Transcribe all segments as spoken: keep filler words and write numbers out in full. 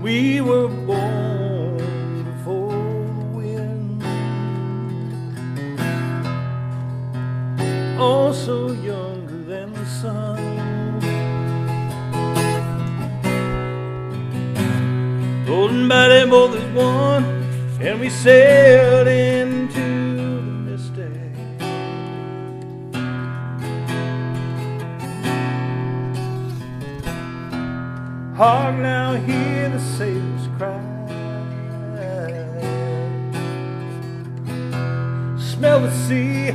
We were born before the wind, also younger than the sun. Golden body both as one, and we sailed into the misty. Hark now, hear the sailors cry. Smell the sea,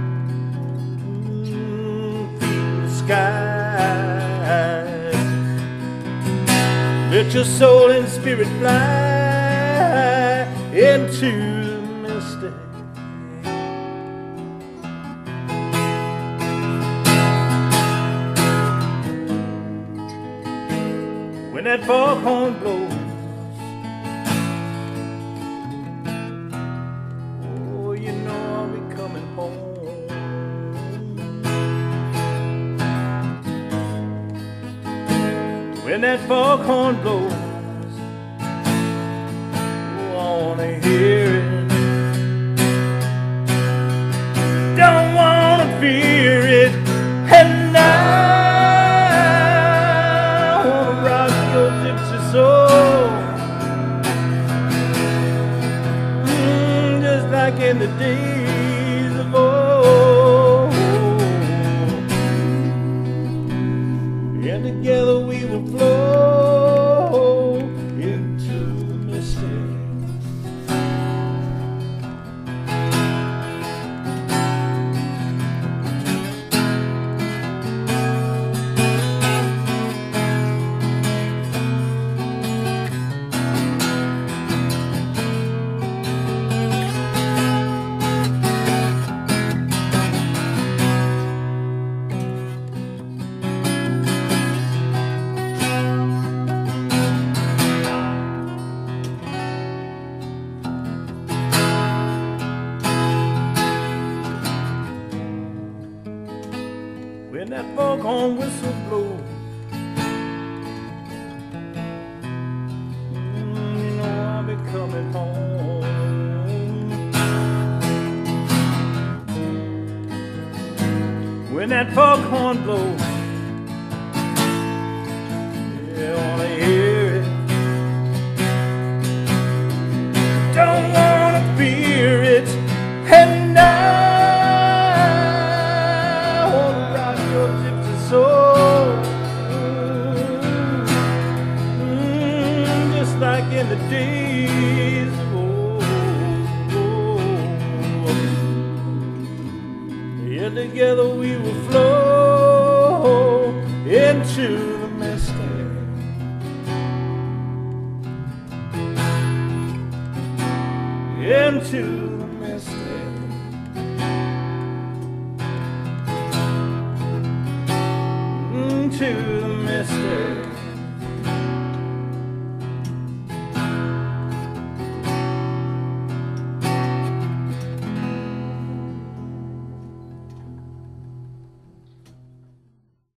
mm, feel the sky. Let your soul and spirit fly into the misty. When that foghorn blows, oh, you know I'll be coming home. When that foghorn blows, oh, I wanna hear it. Don't wanna fear it, and I soul, mm, just like in the days of old. And together we will flow into the misty. When that foghorn whistle blows, mm, you know I'll be coming home. When that foghorn blows, yeah, I wanna hear it. Don't wanna fear it, and I soul, mm, just like in the days of old. Yeah, together we will flow into the misty. Into the misty. To the misty.